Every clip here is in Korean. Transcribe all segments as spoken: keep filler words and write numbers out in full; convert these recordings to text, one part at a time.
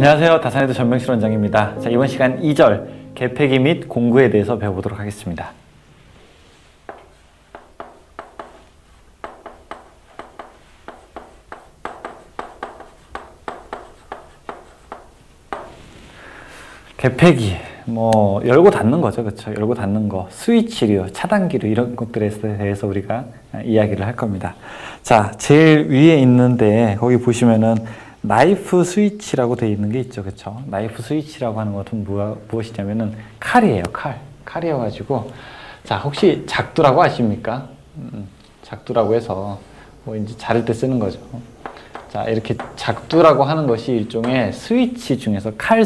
안녕하세요. 다산에드 전명실 원장입니다. 자, 이번 시간 이 절 개폐기 및 공구에 대해서 배워보도록 하겠습니다. 개폐기, 뭐 열고 닫는 거죠, 그렇죠? 열고 닫는 거, 스위치류, 차단기류 이런 것들에 대해서 우리가 이야기를 할 겁니다. 자, 제일 위에 있는데 거기 보시면은 나이프 스위치라고 되어 있는 게 있죠, 그렇죠? 나이프 스위치라고 하는 것은 무엇, 무엇이냐면은 칼이에요, 칼. 칼이어가지고, 자, 혹시 작두라고 아십니까? 음, 작두라고 해서 뭐 이제 자를 때 쓰는 거죠. 자, 이렇게 작두라고 하는 것이 일종의 스위치 중에서 칼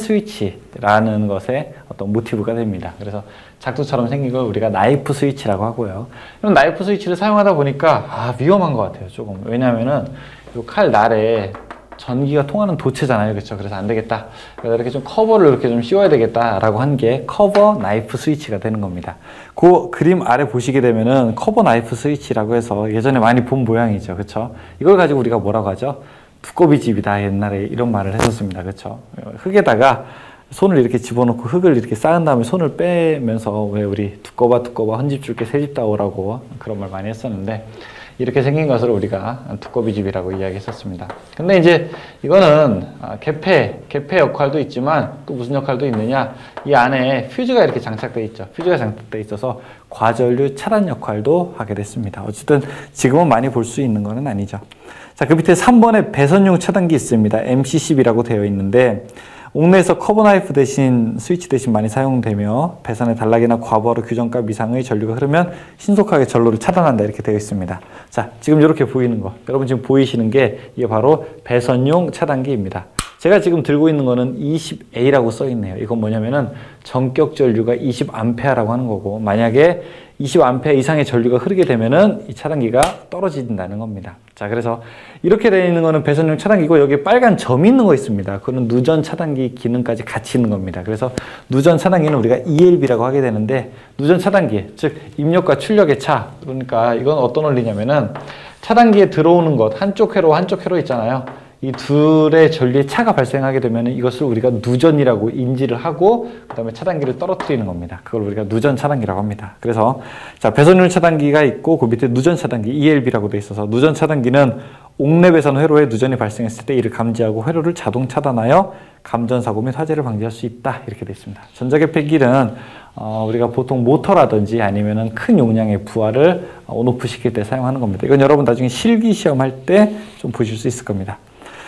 스위치라는 것의 어떤 모티브가 됩니다. 그래서 작두처럼 생긴 걸 우리가 나이프 스위치라고 하고요. 그럼 나이프 스위치를 사용하다 보니까 아, 위험한 것 같아요, 조금. 왜냐면은 이 칼 날에 전기가 통하는 도체잖아요, 그렇죠? 그래서 안 되겠다. 그래서 이렇게 좀 커버를 이렇게 좀 씌워야 되겠다라고 한 게 커버 나이프 스위치가 되는 겁니다. 그 그림 아래 보시게 되면은 커버 나이프 스위치라고 해서 예전에 많이 본 모양이죠, 그렇죠? 이걸 가지고 우리가 뭐라고 하죠? 두꺼비 집이다, 옛날에 이런 말을 했었습니다, 그렇죠? 흙에다가 손을 이렇게 집어넣고 흙을 이렇게 쌓은 다음에 손을 빼면서 왜 우리 두꺼봐 두꺼봐 헌집 줄게 새집 다오라고 그런 말 많이 했었는데, 이렇게 생긴 것을 우리가 두꺼비 집이라고 이야기했었습니다. 근데 이제 이거는 개폐, 개폐 역할도 있지만 또 무슨 역할도 있느냐, 이 안에 퓨즈가 이렇게 장착되어 있죠. 퓨즈가 장착되어 있어서 과전류 차단 역할도 하게 됐습니다. 어쨌든 지금은 많이 볼 수 있는 것은 아니죠. 자, 그 밑에 삼 번에 배선용 차단기 있습니다. 엠씨 십이라고 되어 있는데, 옥내에서 커버 나이프 대신 스위치 대신 많이 사용되며 배선의 단락이나 과부하로 규정값 이상의 전류가 흐르면 신속하게 전로를 차단한다, 이렇게 되어 있습니다. 자, 지금 이렇게 보이는 거, 여러분 지금 보이시는 게 이게 바로 배선용 차단기입니다. 제가 지금 들고 있는 거는 이십 에이라고 써 있네요. 이건 뭐냐면은 전격 전류가 이십 암페어라고 하는 거고, 만약에 이십 암페어 이상의 전류가 흐르게 되면은 이 차단기가 떨어진다는 겁니다. 자, 그래서 이렇게 되어 있는 거는 배선용 차단기고, 여기 빨간 점이 있는 거 있습니다. 그거는 누전 차단기 기능까지 같이 있는 겁니다. 그래서 누전 차단기는 우리가 이엘비라고 하게 되는데, 누전 차단기, 즉 입력과 출력의 차, 그러니까 이건 어떤 원리냐면은 차단기에 들어오는 것, 한쪽 회로 한쪽 회로 있잖아요. 이 둘의 전류의 차가 발생하게 되면 이것을 우리가 누전이라고 인지를 하고 그 다음에 차단기를 떨어뜨리는 겁니다. 그걸 우리가 누전 차단기라고 합니다. 그래서 자, 배선용 차단기가 있고 그 밑에 누전 차단기 이엘비라고 되어 있어서, 누전 차단기는 옥내 배선 회로에 누전이 발생했을 때 이를 감지하고 회로를 자동 차단하여 감전사고 및 화재를 방지할 수 있다, 이렇게 되어 있습니다. 전자개폐기는 어, 우리가 보통 모터라든지 아니면은 큰 용량의 부하를 온오프 시킬 때 사용하는 겁니다. 이건 여러분 나중에 실기 시험할 때 좀 보실 수 있을 겁니다.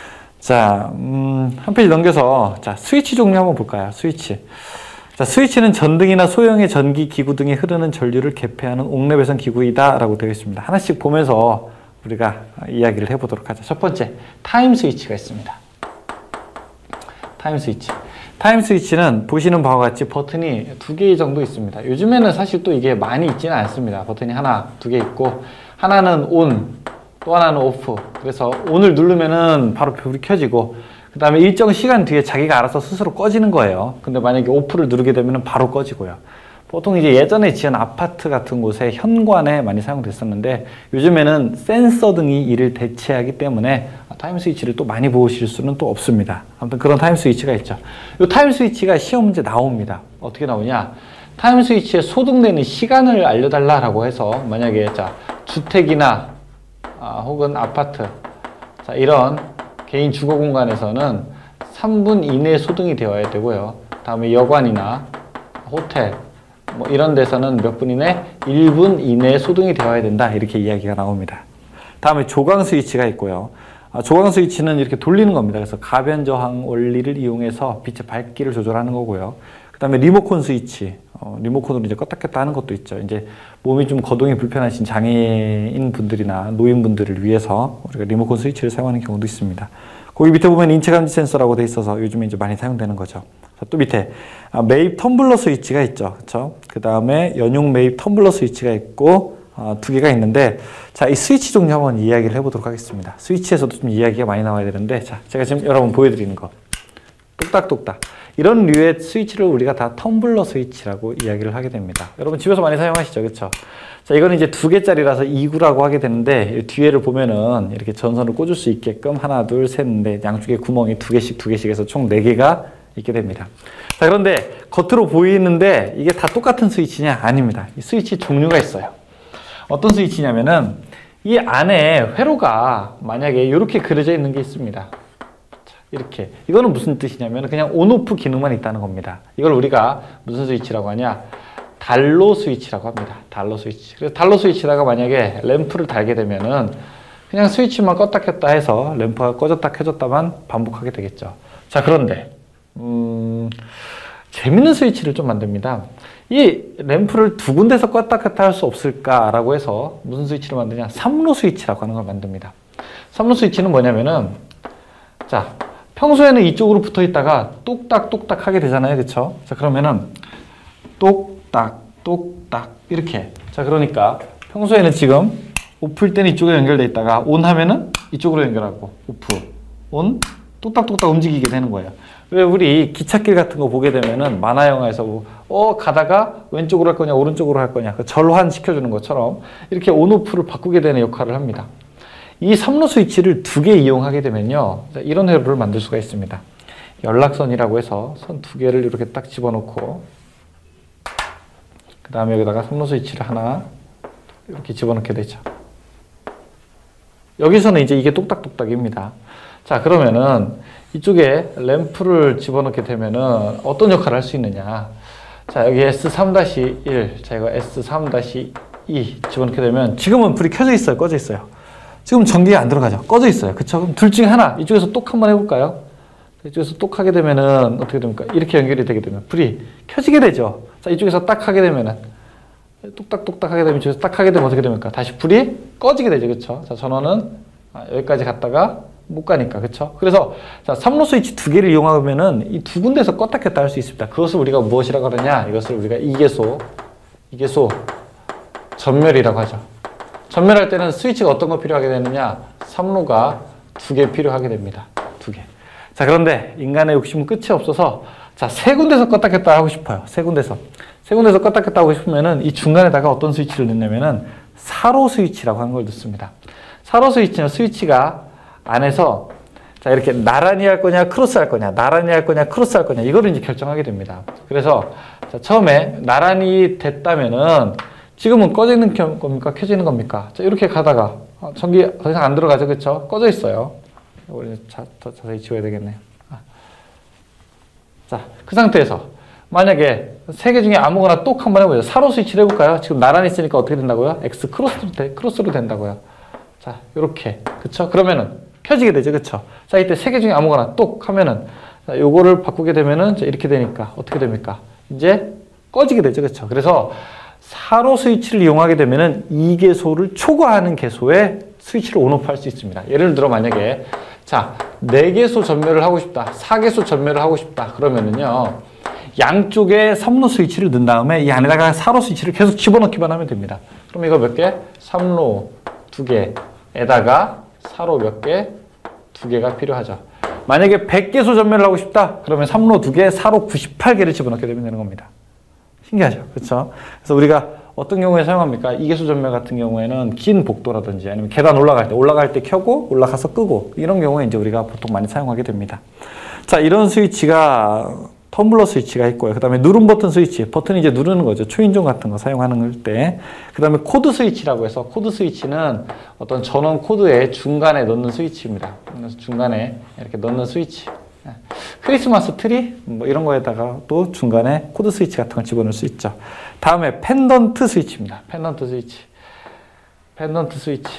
자, 음, 한 페이지 넘겨서, 자, 스위치 종류 한번 볼까요? 스위치. 자, 스위치는 전등이나 소형의 전기 기구 등에 흐르는 전류를 개폐하는 옥내 배선 기구이다, 라고 되어 있습니다. 하나씩 보면서 우리가 이야기를 해보도록 하죠. 첫 번째, 타임 스위치가 있습니다. 타임 스위치. 타임 스위치는 보시는 바와 같이 버튼이 두 개 정도 있습니다. 요즘에는 사실 또 이게 많이 있지는 않습니다. 버튼이 하나, 두 개 있고, 하나는 온, 또 하나는 오프. 그래서 온을 누르면은 바로 불이 켜지고, 그 다음에 일정 시간 뒤에 자기가 알아서 스스로 꺼지는 거예요. 근데 만약에 오프를 누르게 되면은 바로 꺼지고요. 보통 이제 예전에 지은 아파트 같은 곳에 현관에 많이 사용됐었는데, 요즘에는 센서 등이 이를 대체하기 때문에 타임 스위치를 또 많이 보실 수는 또 없습니다. 아무튼 그런 타임 스위치가 있죠. 이 타임 스위치가 시험 문제 나옵니다. 어떻게 나오냐? 타임 스위치에 소등되는 시간을 알려달라라고 해서, 만약에 자, 주택이나 아, 혹은 아파트, 자, 이런 개인 주거 공간에서는 삼 분 이내에 소등이 되어야 되고요. 다음에 여관이나 호텔, 뭐 이런 데서는 몇 분 이내? 일 분 이내에 소등이 되어야 된다, 이렇게 이야기가 나옵니다. 다음에 조광 스위치가 있고요. 아, 조광 스위치는 이렇게 돌리는 겁니다. 그래서 가변 저항 원리를 이용해서 빛의 밝기를 조절하는 거고요. 그 다음에 리모컨 스위치, 어, 리모컨으로 이제 껐다 켰다 하는 것도 있죠. 이제 몸이 좀 거동이 불편하신 장애인 분들이나 노인분들을 위해서 우리가 리모컨 스위치를 사용하는 경우도 있습니다. 거기 밑에 보면 인체 감지 센서라고 돼 있어서 요즘에 이제 많이 사용되는 거죠. 자, 또 밑에 아, 매입 텀블러 스위치가 있죠. 그렇죠? 그 다음에 연용 매입 텀블러 스위치가 있고 어, 두 개가 있는데, 자, 이 스위치 종류 한번 이야기를 해보도록 하겠습니다. 스위치에서도 좀 이야기가 많이 나와야 되는데, 자, 제가 지금 여러분 보여드리는 거, 똑딱똑딱. 이런 류의 스위치를 우리가 다 텀블러 스위치라고 이야기를 하게 됩니다. 여러분 집에서 많이 사용하시죠, 그렇죠? 자, 이거는 이제 두 개짜리라서 이 구라고 하게 되는데 뒤에를 보면은 이렇게 전선을 꽂을 수 있게끔 하나, 둘, 셋, 넷 양쪽에 구멍이 두 개씩 두 개씩 해서 총 네 개가 있게 됩니다. 자, 그런데 겉으로 보이는데 이게 다 똑같은 스위치냐? 아닙니다. 이 스위치 종류가 있어요. 어떤 스위치냐면은 이 안에 회로가 만약에 이렇게 그려져 있는 게 있습니다. 이렇게. 이거는 무슨 뜻이냐면 그냥 온오프 기능만 있다는 겁니다. 이걸 우리가 무슨 스위치라고 하냐? 달로 스위치라고 합니다. 달로 스위치. 그래서 달로 스위치다가 만약에 램프를 달게 되면은 그냥 스위치만 껐다 켰다 해서 램프가 꺼졌다 켜졌다만 반복하게 되겠죠. 자, 그런데 음, 재밌는 스위치를 좀 만듭니다. 이 램프를 두 군데서 껐다 켰다 할 수 없을까라고 해서 무슨 스위치를 만드냐? 삼 로 스위치라고 하는 걸 만듭니다. 삼 로 스위치는 뭐냐면은 자, 평소에는 이쪽으로 붙어 있다가 똑딱똑딱 하게 되잖아요. 그쵸? 자, 그러면은 똑딱 똑딱 이렇게. 자, 그러니까 평소에는 지금 오프일 때는 이쪽에 연결돼 있다가 온 하면은 이쪽으로 연결하고 오프, 온, 똑딱똑딱 움직이게 되는 거예요. 왜 우리 기찻길 같은 거 보게 되면은 만화 영화에서 뭐, 어 가다가 왼쪽으로 할 거냐 오른쪽으로 할 거냐 그 절환 시켜주는 것처럼 이렇게 온오프를 바꾸게 되는 역할을 합니다. 이 삼 로 스위치를 두 개 이용하게 되면요, 이런 회로를 만들 수가 있습니다. 연락선이라고 해서 선 두 개를 이렇게 딱 집어넣고 그 다음에 여기다가 삼 로 스위치를 하나 이렇게 집어넣게 되죠. 여기서는 이제 이게 똑딱똑딱입니다. 자, 그러면은 이쪽에 램프를 집어넣게 되면은 어떤 역할을 할 수 있느냐. 자, 여기 에스 삼 일, 자, 이거 에스 삼 이 집어넣게 되면 지금은 불이 켜져 있어요, 꺼져 있어요? 지금 전기가 안 들어가죠? 꺼져 있어요. 그쵸? 그럼 둘 중에 하나, 이쪽에서 똑 한번 해볼까요? 이쪽에서 똑 하게 되면은 어떻게 됩니까? 이렇게 연결이 되게 되면 불이 켜지게 되죠. 자, 이쪽에서 딱 하게 되면은 똑딱똑딱 하게 되면 이쪽에서 딱 하게 되면 어떻게 됩니까? 다시 불이 꺼지게 되죠. 그쵸? 자, 전원은 여기까지 갔다가 못 가니까. 그쵸? 그래서 자, 삼 로 스위치 두 개를 이용하면은 이 두 군데서 껐다 켰다 할 수 있습니다. 그것을 우리가 무엇이라고 하느냐? 이것을 우리가 이계소, 이계소 전멸이라고 하죠. 전멸할 때는 스위치가 어떤 거 필요하게 되느냐? 삼 로가 두 개 필요하게 됩니다. 두 개. 자, 그런데 인간의 욕심은 끝이 없어서 자, 세 군데서 껐다 켰다 하고 싶어요. 세 군데서. 세 군데서 껐다 켰다 하고 싶으면은 이 중간에다가 어떤 스위치를 넣냐면은 사 로 스위치라고 하는 걸 넣습니다. 사 로 스위치는 스위치가 안에서 자, 이렇게 나란히 할 거냐 크로스 할 거냐 나란히 할 거냐 크로스 할 거냐 이거를 이제 결정하게 됩니다. 그래서 자, 처음에 나란히 됐다면은 지금은 꺼져 있는 겁니까? 켜져 있는 겁니까? 자, 이렇게 가다가 어, 전기 더 이상 안 들어가죠. 그렇죠? 꺼져 있어요. 우리 자, 더 자세히 지워야 되겠네요. 아. 자, 그 상태에서 만약에 세 개 중에 아무거나 똑 한번 해보죠. 사 로 스위치를 해볼까요? 지금 나란히 있으니까 어떻게 된다고요? X 크로스로, 돼, 크로스로 된다고요. 자, 이렇게. 그쵸? 그러면은 켜지게 되죠. 그쵸? 자, 이때 세 개 중에 아무거나 똑 하면은 자, 요거를 바꾸게 되면은 자, 이렇게 되니까 어떻게 됩니까? 이제 꺼지게 되죠. 그쵸? 그래서 사 로 스위치를 이용하게 되면은 이 계소를 초과하는 계소에 스위치를 온오프 할 수 있습니다. 예를 들어 만약에 자, 네 계소 전멸을 하고 싶다. 사 계소 전멸을 하고 싶다. 그러면은요. 양쪽에 삼 로 스위치를 넣은 다음에 이 안에다가 사 로 스위치를 계속 집어넣기만 하면 됩니다. 그럼 이거 몇 개? 삼 로 두 개에다가 사 로 몇 개? 두 개가 필요하죠. 만약에 백 계소 전멸을 하고 싶다. 그러면 삼 로 두 개, 사 로 구십팔 개를 집어넣게 되면 되는 겁니다. 신기하죠? 그렇죠? 그래서 우리가 어떤 경우에 사용합니까? 이 계소 전멸 같은 경우에는 긴 복도라든지 아니면 계단 올라갈 때 올라갈 때 켜고 올라가서 끄고 이런 경우에 이제 우리가 보통 많이 사용하게 됩니다. 자, 이런 스위치가 텀블러 스위치가 있고요. 그 다음에 누름 버튼 스위치, 버튼이 이제 누르는 거죠. 초인종 같은 거 사용하는 때. 그 다음에 코드 스위치라고 해서 코드 스위치는 어떤 전원 코드의 중간에 넣는 스위치입니다. 그래서 중간에 이렇게 넣는 스위치. 크리스마스 트리 뭐 이런 거에다가 또 중간에 코드 스위치 같은 걸 집어넣을 수 있죠. 다음에 펜던트 스위치입니다. 펜던트 스위치. 펜던트 스위치.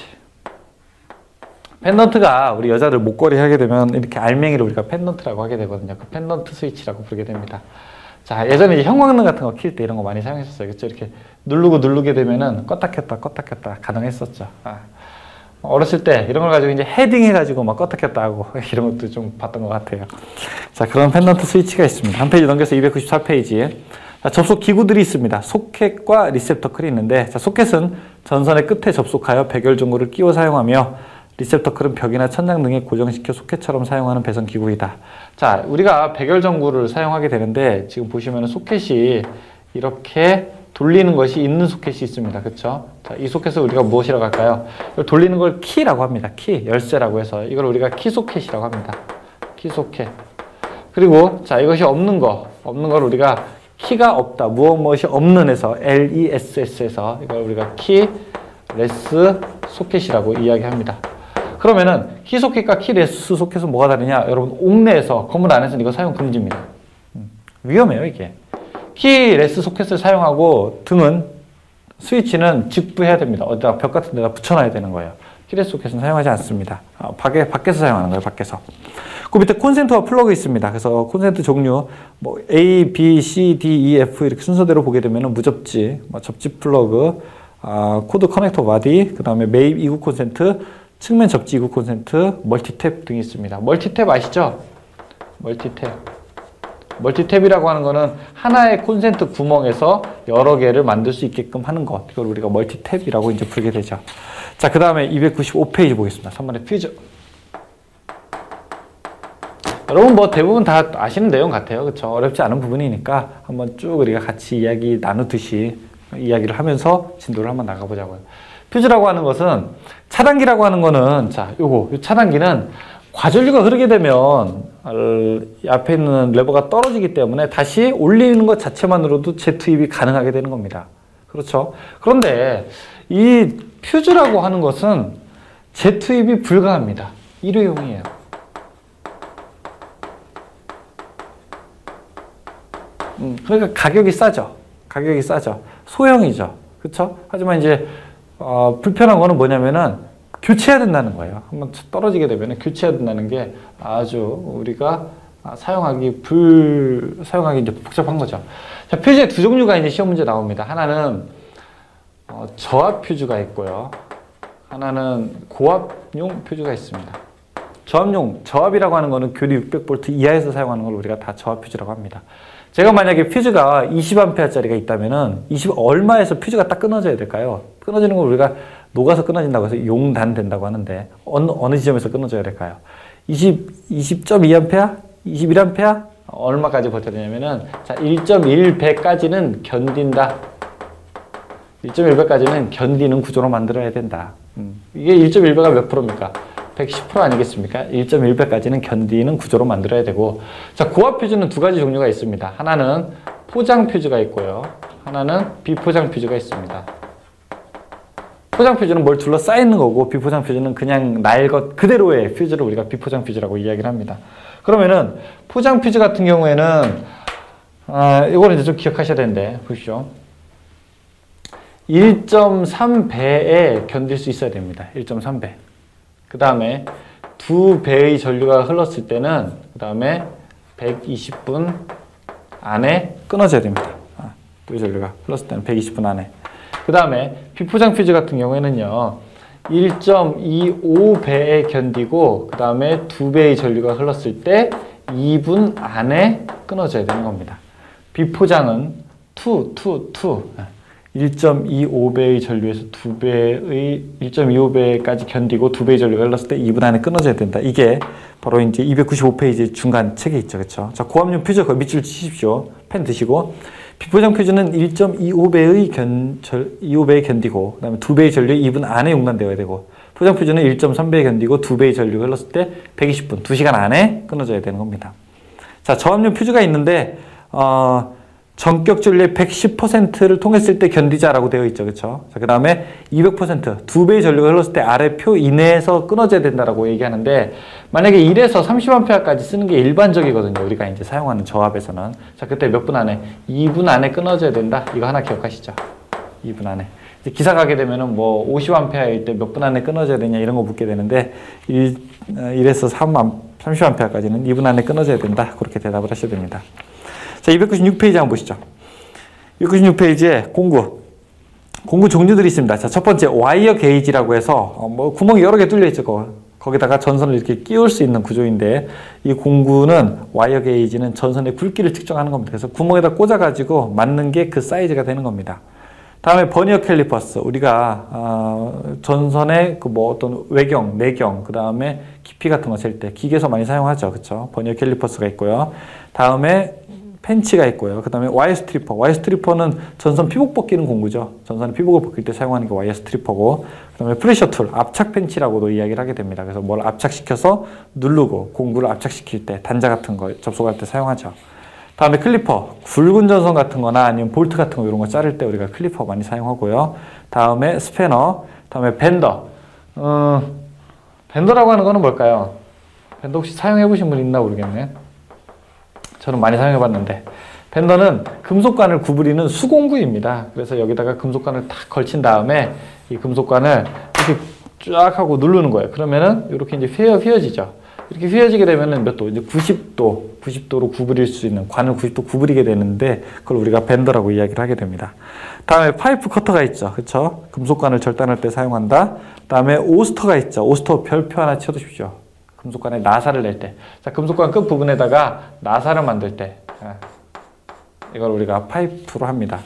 펜던트가 우리 여자들 목걸이 하게 되면 이렇게 알맹이를 우리가 펜던트라고 하게 되거든요. 그 펜던트 스위치라고 부르게 됩니다. 자, 예전에 이제 형광등 같은 거 킬 때 이런 거 많이 사용했었어요. 그렇죠? 이렇게 누르고 누르게 되면은 껐다 켰다 껐다 켰다 가능했었죠. 아. 어렸을 때 이런 걸 가지고 이제 헤딩 해가지고 막 껐다 켰다 하고 이런 것도 좀 봤던 것 같아요. 자, 그런 펜던트 스위치가 있습니다. 한 페이지 넘겨서 이백구십사 페이지에 자, 접속 기구들이 있습니다. 소켓과 리셉터클이 있는데 자, 소켓은 전선의 끝에 접속하여 백열 전구를 끼워 사용하며 리셉터클은 벽이나 천장 등에 고정시켜 소켓처럼 사용하는 배선 기구이다. 자, 우리가 백열 전구를 사용하게 되는데 지금 보시면 소켓이 이렇게 돌리는 것이 있는 소켓이 있습니다. 그렇죠? 자, 이 소켓을 우리가 무엇이라고 할까요? 이걸 돌리는 걸 키라고 합니다. 키, 열쇠라고 해서 이걸 우리가 키 소켓이라고 합니다. 키 소켓. 그리고 자, 이것이 없는 거, 없는 걸 우리가 키가 없다, 무엇 무엇이 없는 에서 엘 이 에스 에스에서 이걸 우리가 키 레스 소켓이라고 이야기합니다. 그러면은 키 소켓과 키 레스 소켓은 뭐가 다르냐? 여러분, 옥내에서, 건물 안에서는 이거 사용 금지입니다. 음, 위험해요, 이게. 키 레스 소켓을 사용하고 등은, 스위치는 직부해야 됩니다. 어디다 벽 같은 데다 붙여놔야 되는 거예요. 키 레스 소켓은 사용하지 않습니다. 아, 밖에, 밖에서 사용하는 거예요, 밖에서. 그 밑에 콘센트와 플러그 있습니다. 그래서 콘센트 종류, 뭐 A, B, C, D, E, F 이렇게 순서대로 보게 되면은 무접지, 뭐 접지 플러그, 아, 코드 커넥터 바디, 그 다음에 매입 이구 콘센트, 측면 접지 이구 콘센트, 멀티탭 등이 있습니다. 멀티탭 아시죠? 멀티탭. 멀티탭이라고 하는 거는 하나의 콘센트 구멍에서 여러 개를 만들 수 있게끔 하는 것. 이걸 우리가 멀티탭이라고 이제 부르게 되죠. 자, 그 다음에 이백구십오 페이지 보겠습니다. 삼 번의 퓨즈. 여러분 뭐 대부분 다 아시는 내용 같아요. 그렇죠? 어렵지 않은 부분이니까 한번 쭉 우리가 같이 이야기 나누듯이 이야기를 하면서 진도를 한번 나가보자고요. 퓨즈라고 하는 것은, 차단기라고 하는 거는, 자, 요거, 요 차단기는 과전류가 흐르게 되면 앞에 있는 레버가 떨어지기 때문에 다시 올리는 것 자체만으로도 재투입이 가능하게 되는 겁니다. 그렇죠? 그런데 이 퓨즈라고 하는 것은 재투입이 불가합니다. 일회용이에요. 음, 그러니까 가격이 싸죠. 가격이 싸죠. 소형이죠. 그렇죠? 하지만 이제 어, 불편한 거는 뭐냐면은 교체해야 된다는 거예요. 한번 떨어지게 되면 교체해야 된다는 게 아주 우리가 사용하기 불 사용하기 이제 복잡한 거죠. 자, 퓨즈의 두 종류가 이제 시험 문제 나옵니다. 하나는 어, 저압 퓨즈가 있고요. 하나는 고압용 퓨즈가 있습니다. 저압용, 저압이라고 하는 거는 교리 육백 볼트 이하에서 사용하는 걸 우리가 다 저압 퓨즈라고 합니다. 제가 만약에 퓨즈가 이십 암페어짜리가 있다면은 이십 얼마에서 퓨즈가 딱 끊어져야 될까요? 끊어지는 걸 우리가 녹아서 끊어진다고 해서 용단 된다고 하는데 어느, 어느 지점에서 끊어져야 될까요? 이십, 이십 점 이 암페어? 이십일 암페어? 얼마까지 버텨야 되냐면은 자, 일 점 일 배까지는 견딘다. 일 점 일 배까지는 견디는 구조로 만들어야 된다. 음. 이게 일 점 일 배가 몇 프로입니까? 백십 퍼센트 아니겠습니까? 일 점 일 배까지는 견디는 구조로 만들어야 되고, 자, 고압 퓨즈는 두 가지 종류가 있습니다. 하나는 포장 퓨즈가 있고요. 하나는 비포장 퓨즈가 있습니다. 포장 퓨즈는 뭘 둘러싸이는 거고, 비포장 퓨즈는 그냥 날 것 그대로의 퓨즈를 우리가 비포장 퓨즈라고 이야기를 합니다. 그러면은 포장 퓨즈 같은 경우에는 아, 이거는 이제 좀 기억하셔야 되는데, 보십시오. 일 점 삼 배에 견딜 수 있어야 됩니다. 일 점 삼 배. 그 다음에 두 배의 전류가 흘렀을 때는 그 다음에 백이십 분 안에 끊어져야 됩니다. 아, 두 배의 전류가 흘렀을 때는 백이십 분 안에. 그 다음에 비포장 퓨즈 같은 경우에는요, 일 점 이오 배에 견디고 그 다음에 두 배의 전류가 흘렀을 때 이 분 안에 끊어져야 되는 겁니다. 비포장은 이, 이, 이 일 점 이오 배의 전류에서 두 배의 일 점 이오 배까지 견디고 두 배의 전류가 흘렀을 때 이 분 안에 끊어져야 된다. 이게 바로 이제 이백구십오 페이지 중간 책에 있죠. 그렇죠? 자, 고압용 퓨즈 거의 밑줄 치십시오. 펜 드시고. 비포장 퓨즈는 일 점 이오 배의 견, 절, 이오 배에 견디고 그다음에 두 배의 전류에 이 분 안에 용단되어야 되고, 포장 퓨즈는 일 점 삼 배에 견디고 두 배의 전류가 흘렀을 때 백이십 분, 두 시간 안에 끊어져야 되는 겁니다. 자, 저압용 퓨즈가 있는데 어, 전격 전류의 백십 퍼센트를 통했을 때 견디자라고 되어 있죠. 그렇죠? 자, 그다음에 이백 퍼센트, 두 배의 전류가 흘렀을 때 아래 표 이내에서 끊어져야 된다라고 얘기하는데, 만약에 일에서 삼십 암페어까지 쓰는 게 일반적이거든요. 우리가 이제 사용하는 저압에서는. 자, 그때 몇 분 안에? 이 분 안에 끊어져야 된다. 이거 하나 기억하시죠? 이 분 안에. 이제 기사 가게 되면은 뭐 오십 암페어일 때 몇 분 안에 끊어져야 되냐 이런 거 묻게 되는데, 일, 일에서 삼, 삼십 암페어까지는 이 분 안에 끊어져야 된다. 그렇게 대답을 하셔야 됩니다. 자, 이백구십육 페이지 한번 보시죠. 이백구십육 페이지에 공구. 공구 종류들이 있습니다. 자, 첫 번째, 와이어 게이지라고 해서, 어, 뭐, 구멍이 여러 개 뚫려 있죠. 거. 거기다가 전선을 이렇게 끼울 수 있는 구조인데, 이 공구는, 와이어 게이지는 전선의 굵기를 측정하는 겁니다. 그래서 구멍에다 꽂아가지고 맞는 게 그 사이즈가 되는 겁니다. 다음에 버니어 캘리퍼스. 우리가 어, 전선의 그 뭐 어떤 외경, 내경, 그 다음에 깊이 같은 거 잴 때 기계에서 많이 사용하죠. 그쵸? 버니어 캘리퍼스가 있고요. 다음에 펜치가 있고요. 그 다음에 와이어 스트리퍼. 와이어 스트리퍼는 전선 피복 벗기는 공구죠. 전선 피복을 벗길 때 사용하는 게 와이어 스트리퍼고, 그 다음에 프레셔 툴, 압착 펜치라고도 이야기를 하게 됩니다. 그래서 뭘 압착시켜서 누르고 공구를 압착시킬 때, 단자 같은 거 접속할 때 사용하죠. 다음에 클리퍼, 굵은 전선 같은 거나 아니면 볼트 같은 거 이런 거 자를 때 우리가 클리퍼 많이 사용하고요. 다음에 스패너, 다음에 밴더. 어, 밴더라고 하는 거는 뭘까요? 밴더 혹시 사용해 보신 분 있나 모르겠네. 저는 많이 사용해 봤는데, 밴더는 금속관을 구부리는 수공구입니다. 그래서 여기다가 금속관을 탁 걸친 다음에 이 금속관을 이렇게 쫙 하고 누르는 거예요. 그러면은 이렇게 이제 휘어, 휘어지죠. 이렇게 휘어지게 되면은 몇 도? 이제 구십 도, 구십 도로 구부릴 수 있는, 관을 구십 도 구부리게 되는데, 그걸 우리가 밴더라고 이야기를 하게 됩니다. 다음에 파이프 커터가 있죠. 그쵸? 금속관을 절단할 때 사용한다. 다음에 오스터가 있죠. 오스터 별표 하나 쳐두십시오. 금속관에 나사를 낼 때. 자, 금속관 끝 부분에다가 나사를 만들 때. 이걸 우리가 파이프로 합니다.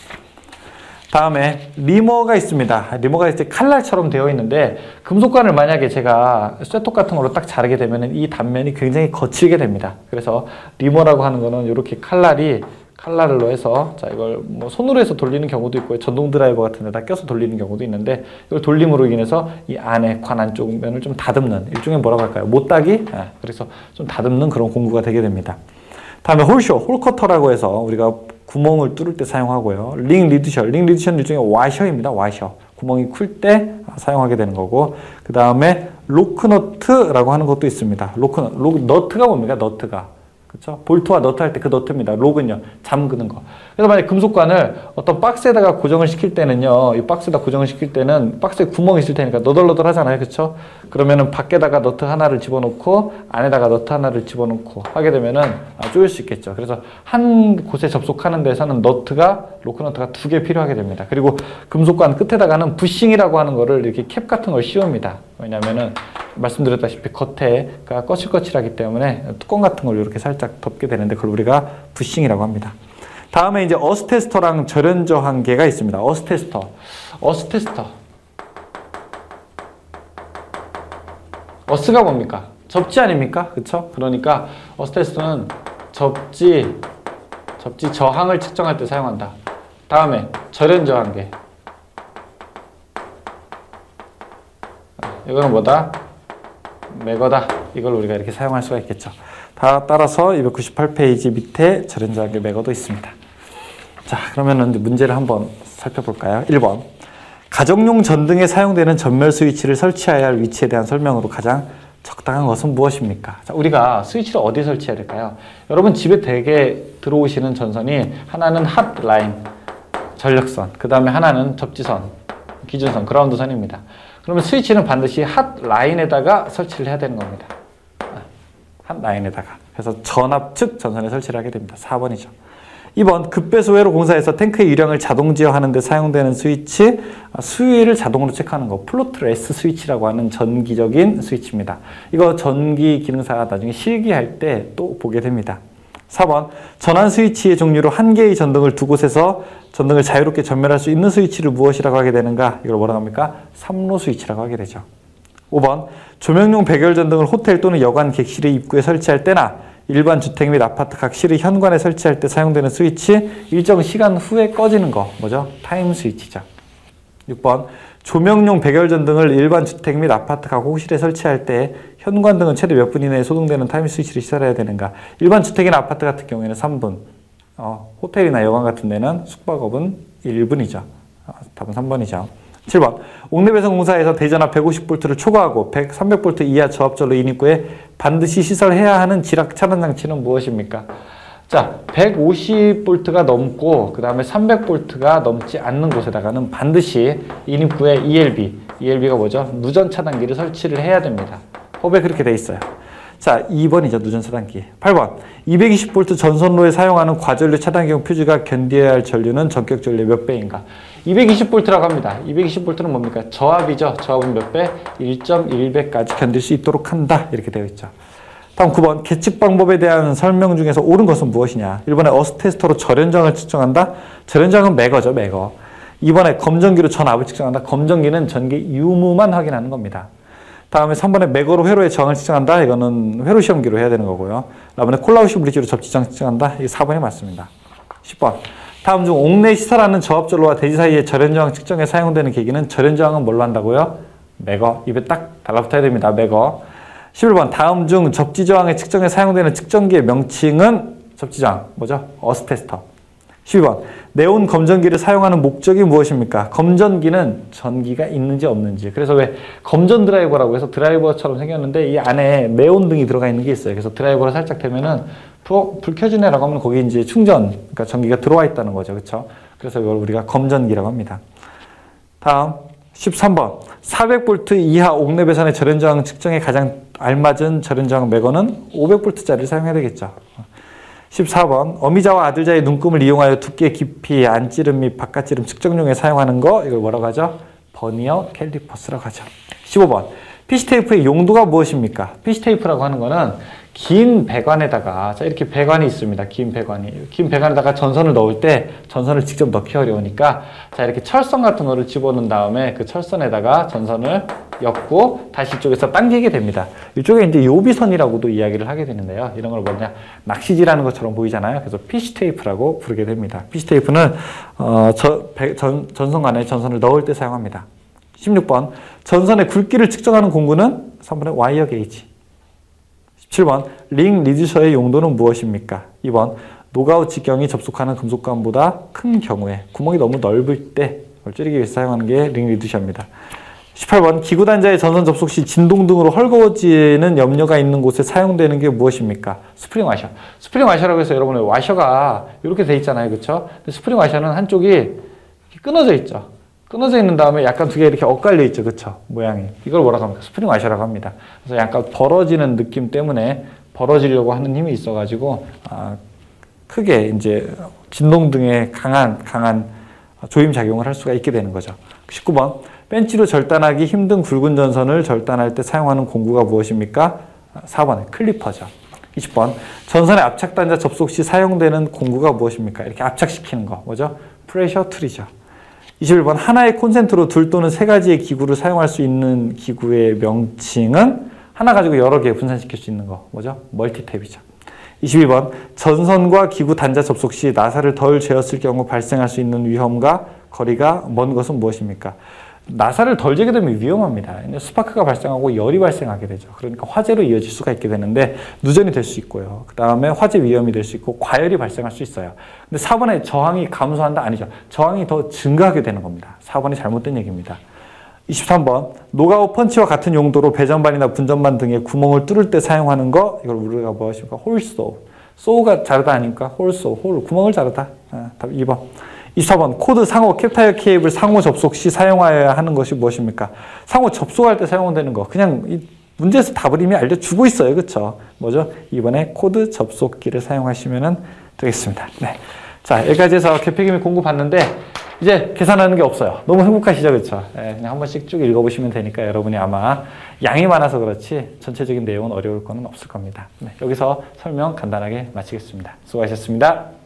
다음에 리머가 있습니다. 리머가 이제 칼날처럼 되어 있는데, 금속관을 만약에 제가 쇠톱 같은 걸로 딱 자르게 되면 이 단면이 굉장히 거칠게 됩니다. 그래서 리머라고 하는 거는 이렇게 칼날이 칼날로 해서, 자, 이걸 뭐 손으로 해서 돌리는 경우도 있고 전동 드라이버 같은 데다 껴서 돌리는 경우도 있는데, 이걸 돌림으로 인해서 이 안에 관 안쪽 면을 좀 다듬는, 일종의 뭐라고 할까요? 못따기? 아, 그래서 좀 다듬는 그런 공구가 되게 됩니다. 다음에 홀쇼, 홀커터라고 해서 우리가 구멍을 뚫을 때 사용하고요. 링 리드셔, 링 리드셔는 일종의 와셔입니다. 와셔. 구멍이 클 때 사용하게 되는 거고, 그 다음에 로크너트라고 하는 것도 있습니다. 로크너, 로, 너트가 뭡니까? 너트가. 그렇죠? 볼트와 너트 할 때 그 너트입니다. 록은요, 잠그는 거. 그래서 만약 금속관을 어떤 박스에다가 고정을 시킬 때는요, 이 박스에다 고정을 시킬 때는 박스에 구멍이 있을 테니까 너덜너덜 하잖아요. 그렇죠? 그러면은 밖에다가 너트 하나를 집어넣고 안에다가 너트 하나를 집어넣고 하게 되면은 아, 조일 수 있겠죠. 그래서 한 곳에 접속하는 데서는 너트가, 로크너트가 두 개 필요하게 됩니다. 그리고 금속관 끝에다가는 부싱이라고 하는 거를 이렇게 캡 같은 걸 씌웁니다. 왜냐면은 말씀드렸다시피 겉에가 거칠거칠하기 때문에 뚜껑 같은 걸 이렇게 살짝 덮게 되는데, 그걸 우리가 부싱이라고 합니다. 다음에 이제 어스테스터랑 절연저항 개가 있습니다. 어스테스터. 어스테스터. 어스가 뭡니까? 접지 아닙니까? 그쵸? 그러니까 어스테스터는 접지, 접지 저항을 측정할 때 사용한다. 다음에 절연저항계. 이거는 뭐다? 매거다. 이걸 우리가 이렇게 사용할 수가 있겠죠. 다 따라서 이백구십팔 페이지 밑에 절연저항계 매거도 있습니다. 자, 그러면은 문제를 한번 살펴볼까요? 일 번. 가정용 전등에 사용되는 전멸 스위치를 설치해야 할 위치에 대한 설명으로 가장 적당한 것은 무엇입니까? 자, 우리가 스위치를 어디에 설치해야 될까요? 여러분 집에 대개 들어오시는 전선이 하나는 핫라인, 전력선, 그 다음에 하나는 접지선, 기준선, 그라운드선입니다. 그러면 스위치는 반드시 핫라인에다가 설치를 해야 되는 겁니다. 핫라인에다가. 그래서 전압 측 전선에 설치를 하게 됩니다. 사 번이죠. 이 번. 급배수회로 공사해서 탱크의 유량을 자동 제어하는 데 사용되는 스위치, 수위를 자동으로 체크하는 거, 플로트레스 스위치라고 하는 전기적인 스위치입니다. 이거 전기 기능사가 나중에 실기할 때 또 보게 됩니다. 사 번. 전환 스위치의 종류로 한 개의 전등을 두 곳에서 전등을 자유롭게 전멸할 수 있는 스위치를 무엇이라고 하게 되는가? 이걸 뭐라고 합니까? 삼로 스위치라고 하게 되죠. 오 번. 조명용 백열 전등을 호텔 또는 여관 객실의 입구에 설치할 때나 일반 주택 및 아파트 각 실의 현관에 설치할 때 사용되는 스위치, 일정 시간 후에 꺼지는 거, 뭐죠? 타임 스위치죠. 육 번. 조명용 백열 전등을 일반 주택 및 아파트 각 호실에 설치할 때 현관등은 최대 몇 분 이내에 소등되는 타임 스위치를 시설해야 되는가? 일반 주택이나 아파트 같은 경우에는 삼 분, 어, 호텔이나 여관 같은 데는 숙박업은 일 분이죠. 어, 답은 삼 번이죠. 칠 번. 옥내배선 공사에서 대전압 백오십 볼트를 초과하고 삼백 볼트 이하 저압전로 인입구에 반드시 시설해야 하는 지락 차단 장치는 무엇입니까? 자, 백오십 볼트가 넘고 그 다음에 삼백 볼트가 넘지 않는 곳에다가는 반드시 인입구에 이엘비, 이엘비가 뭐죠? 누전 차단기를 설치를 해야 됩니다. 법에 그렇게 돼 있어요. 자, 이 번이죠. 누전 차단기. 팔 번. 이백이십 볼트 전선로에 사용하는 과전류 차단기용 퓨즈가 견뎌야 할 전류는 전격 전류의 몇 배인가? 이백이십 볼트라고 합니다. 이백이십 볼트는 뭡니까? 저압이죠. 저압은 몇 배? 일 점 일 배까지 견딜 수 있도록 한다. 이렇게 되어 있죠. 다음 구 번. 계측 방법에 대한 설명 중에서 옳은 것은 무엇이냐? 일 번에 어스테스터로 절연장을 측정한다. 절연장은 매거죠. 매거. 이 번에 검전기로 전압을 측정한다. 검전기는 전기 유무만 확인하는 겁니다. 다음에 삼 번에 맥어로 회로의 저항을 측정한다. 이거는 회로 시험기로 해야 되는 거고요. 다음에 콜라우시 브릿지로 접지장 측정한다. 이게 사 번이 맞습니다. 십 번. 다음 중 옥내 시설하는 저압전로와 대지 사이의 절연저항 측정에 사용되는 계기는 절연저항은 뭘로 한다고요? 맥어. 입에 딱 달라붙어야 됩니다. 맥어. 십일 번. 다음 중 접지저항의 측정에 사용되는 측정기의 명칭은 접지저항. 뭐죠? 어스테스터. 십이 번. 네온 검전기를 사용하는 목적이 무엇입니까? 검전기는 전기가 있는지 없는지. 그래서 왜 검전 드라이버라고 해서 드라이버처럼 생겼는데 이 안에 네온 등이 들어가 있는 게 있어요. 그래서 드라이버를 살짝 대면은 불 켜지네라고 하면 거기 이제 충전, 그러니까 전기가 들어와 있다는 거죠. 그렇죠? 그래서 이걸 우리가 검전기라고 합니다. 다음 십삼 번. 사백 볼트 이하 옥내 배선의 절연저항 측정에 가장 알맞은 절연저항 맥어는 오백 볼트짜리를 사용해야 되겠죠. 십사 번. 어미자와 아들자의 눈금을 이용하여 두께, 깊이, 안찌름 및 바깥찌름 측정용에 사용하는 거, 이걸 뭐라고 하죠? 버니어 캘리퍼스라고 하죠. 십오 번. 피시테이프의 용도가 무엇입니까? 피시테이프라고 하는 거는 긴 배관에다가, 자, 이렇게 배관이 있습니다. 긴 배관이. 긴 배관에다가 전선을 넣을 때 전선을 직접 넣기 어려우니까, 자, 이렇게 철선 같은 거를 집어넣은 다음에 그 철선에다가 전선을 엮고 다시 이쪽에서 당기게 됩니다. 이쪽에 이제 요비선이라고도 이야기를 하게 되는데요. 이런 걸 뭐냐, 낚시질하는 것처럼 보이잖아요. 그래서 피시테이프라고 부르게 됩니다. 피시테이프는 어, 저, 배, 전, 전선 간에 전선을 넣을 때 사용합니다. 십육 번. 전선의 굵기를 측정하는 공구는 삼 번의 와이어 게이지. 십칠 번. 링 리듀서의 용도는 무엇입니까? 이 번. 노가웃 직경이 접속하는 금속관보다 큰 경우에 구멍이 너무 넓을 때 그걸 줄이기 위해서 사용하는 게 링 리듀서입니다. 십팔 번. 기구 단자의 전선 접속 시 진동 등으로 헐거워지는 염려가 있는 곳에 사용되는 게 무엇입니까? 스프링 와셔. 스프링 와셔라고 해서 여러분의 와셔가 이렇게 돼 있잖아요. 그렇죠? 근데 스프링 와셔는 한쪽이 끊어져 있죠. 끊어져 있는 다음에 약간 두 개 이렇게 엇갈려 있죠. 그쵸? 모양이. 이걸 뭐라고 합니까? 스프링 와셔라고 합니다. 그래서 약간 벌어지는 느낌 때문에 벌어지려고 하는 힘이 있어가지고, 아, 크게 이제 진동 등의 강한, 강한 조임 작용을 할 수가 있게 되는 거죠. 십구 번. 벤치로 절단하기 힘든 굵은 전선을 절단할 때 사용하는 공구가 무엇입니까? 사 번. 클리퍼죠. 이십 번. 전선의 압착 단자 접속 시 사용되는 공구가 무엇입니까? 이렇게 압착시키는 거. 뭐죠? 프레셔 툴이죠. 이십일 번. 하나의 콘센트로 둘 또는 세 가지의 기구를 사용할 수 있는 기구의 명칭은 하나 가지고 여러 개 분산시킬 수 있는 거. 뭐죠? 멀티탭이죠. 이십이 번. 전선과 기구 단자 접속 시 나사를 덜 재었을 경우 발생할 수 있는 위험과 거리가 먼 것은 무엇입니까? 나사를 덜 재게 되면 위험합니다. 스파크가 발생하고 열이 발생하게 되죠. 그러니까 화재로 이어질 수가 있게 되는데 누전이 될 수 있고요. 그 다음에 화재 위험이 될 수 있고 과열이 발생할 수 있어요. 근데 사 번에 저항이 감소한다? 아니죠. 저항이 더 증가하게 되는 겁니다. 사 번이 잘못된 얘기입니다. 이십삼 번. 노가웃 펀치와 같은 용도로 배전반이나 분전반 등의 구멍을 뚫을 때 사용하는 거, 이걸 우리가 무엇입니까? 홀소. 소가 자르다 아닙니까? 홀소. 홀. 구멍을 자르다. 아, 답 이 번. 이십사 번. 코드 상호 캡타이어 케이블 상호 접속 시 사용하여야 하는 것이 무엇입니까? 상호 접속할 때 사용되는 거. 그냥 이 문제에서 답을 이미 알려주고 있어요. 그렇죠? 뭐죠? 이번에 코드 접속기를 사용하시면 되겠습니다. 네. 자, 여기까지 해서 개폐기 및 공구 봤는데 이제 계산하는 게 없어요. 너무 행복하시죠? 그렇죠? 네, 그냥 한 번씩 쭉 읽어보시면 되니까 여러분이 아마 양이 많아서 그렇지 전체적인 내용은 어려울 거는 없을 겁니다. 네, 여기서 설명 간단하게 마치겠습니다. 수고하셨습니다.